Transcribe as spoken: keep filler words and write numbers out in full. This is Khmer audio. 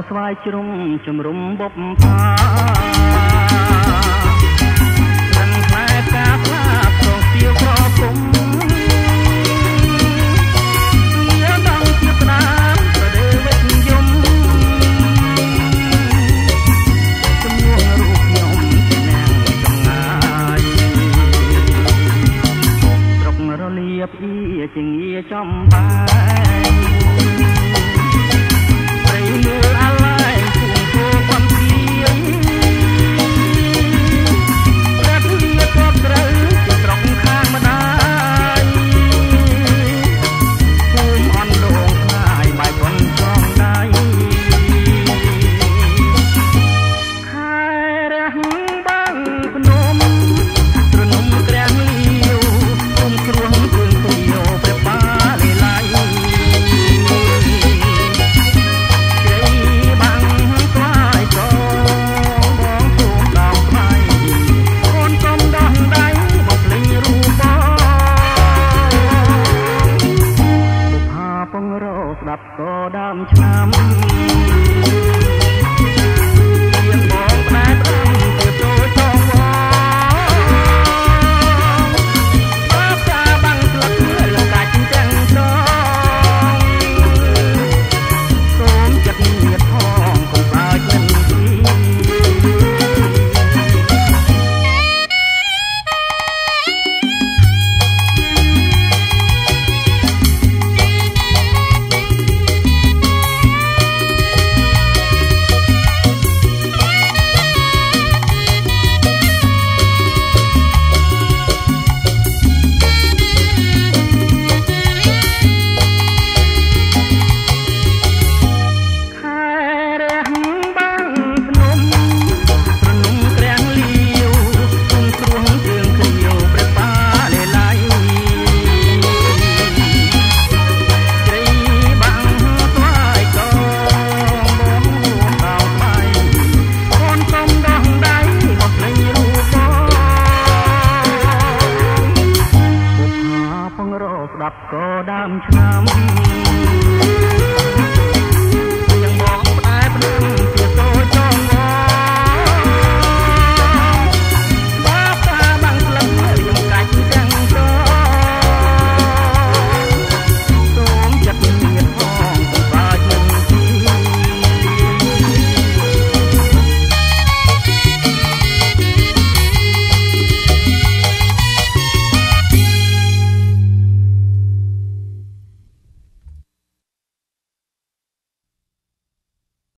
ស្វាយជ្រុំជំរុំបុព្វានឹងផ្លែកាផ្លាបសងទៀវក្រគុំវាដងជាស្នាមប្រដេវិជ្ជយមជំនួសរូបខ្ញុំជានាងចំងាយស្រុករលៀបអ៊ីជាងាចំបាយមើលអាឡែងគួងគួងបំភ្លៀងព្រះវិហារក៏ត្រូវជាត្រង់ខាងម្ដាយភូមិអន់ដងខ្លាយបាយប៉ុនចងដៃខែរះបាំងភ្នំត្រនំក្រាំងលាវគុំគ្រោះគឿងព្រាវព្រះបាលេឡៃស្ដាប់ក៏ដើមឆ្នាំ